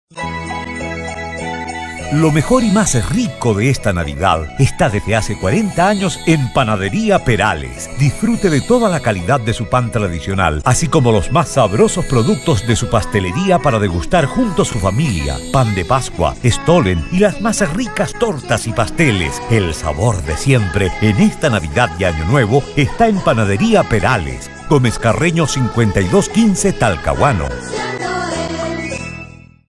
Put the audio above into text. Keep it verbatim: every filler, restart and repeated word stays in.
Lo mejor y más rico de esta Navidad está desde hace cuarenta años en Panadería Perales. Disfrute de toda la calidad de su pan tradicional, así como los más sabrosos productos de su pastelería para degustar junto a su familia. Pan de Pascua, Stollen y las más ricas tortas y pasteles. El sabor de siempre en esta Navidad y Año Nuevo está en Panadería Perales. Gómez Carreño cincuenta y dos quince, Talcahuano.